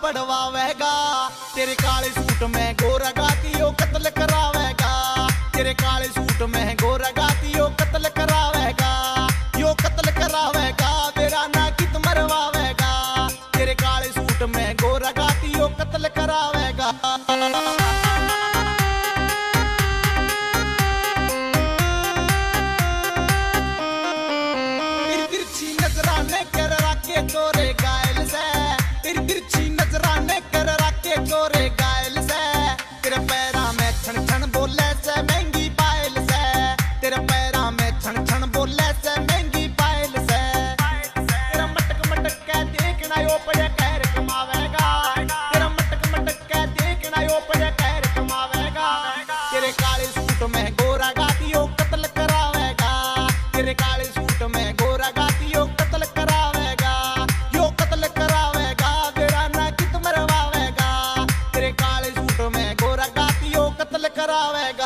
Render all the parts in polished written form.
पड़वावेगा। तेरे काले सूट में गोरा गाती ओ कत्ल करावेगा। तेरे काले सूट में गोरा गाती ओ कत्ल करावेगा। यो कत्ल करावेगा मेरा ना कित मरवावेगा। तेरे काले सूट में गोरा गाती ओ कत्ल करावेगा। तिरछी नजराने कर राके चोरे गायल से। तेरी तिरछी नजराने कर राके चोरे गायल से। तेरे पैरा में छन छन बोले से महंगी पायल से। तेरे पैरा में छन छन बोले से महंगी पायल से। तेरा मटक मटक के देखना यो पड़े खैर कमावेगा। तेरा मटक मटक के देखना यो पड़े खैर कमावेगा। तेरे काले सूट में गोरा गाती ओ कत्ल करावेगा। तेरे काले सूट में गोरा गाती ओ कत्ल करावेगा। यो कत्ल करावेगा मेरा ना कित मरवावेगा। तेरे काले सूट में गोरा गाती ओ कत्ल करावेगा।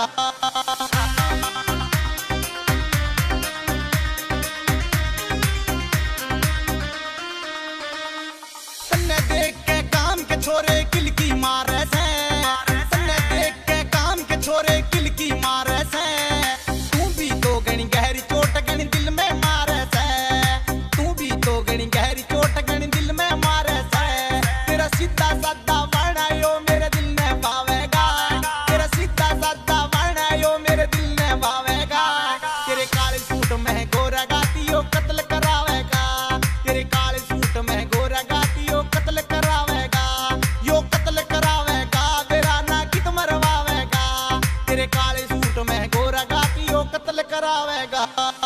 तन्ने देख के काम के छोरे किलकी मारे से। तन्ने देख के काम के छोरे किलकी मारे से। तू भी तो गणी गहरी चोट गणी दिल में मारे से। तू भी तो गणी गहरी चोट गणी दिल में मारे से। तेरा सीधा साधा वाणा यो मेरे दिल में भावेगा। तेरा सीधा साधा वाणा यो मेरे दिल में भावेगा। तेरे काले सूट में गोरा गाती ओ कत्ल करावेगा। तेरे काले सूट में गोरा गाती ओ कत्ल करावेगा। यो कत्ल करावेगा मेरा ना कित मरवावेगा। तेरे काले सूट में गोरा गाती ओ कत्ल करावेगा।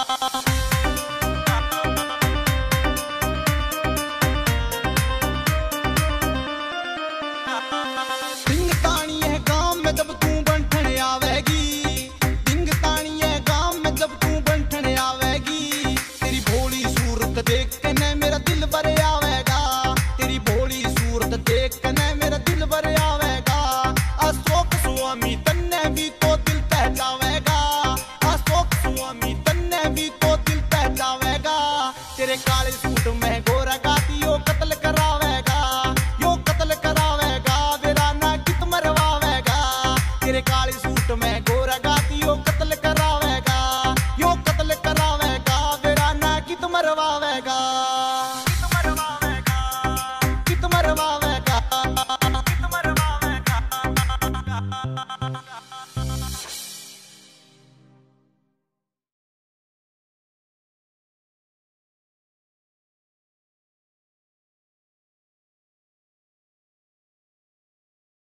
डिंग तानी है गांव में जब तू बंठन आवेगी। डिंग तानी है गांव में जब तू बंठन आवेगी। तेरी भोली सूरत देख के न मेरा दिल भर आवेगा। तेरी भोली सूरत देख के न मेरा दिल भर आवेगा। अशोक स्वामी तन्ने भी तो दिल पहचावेगा। अशोक स्वामी तन्ने भी तो दिल पहचावेगा। तेरे काले सूट में गोरा गाती ओ कत्ल करावेगा। यो कत्ल करावेगा मेरा ना कित मरवावेगा। तेरे काले सूट में गोरा गाती ओ कत्ल करावेगा। यो कत्ल करावेगा मेरा ना कित मरवावेगा। कित मरवावेगा। कित मरवावेगा। कित मरवावेगा।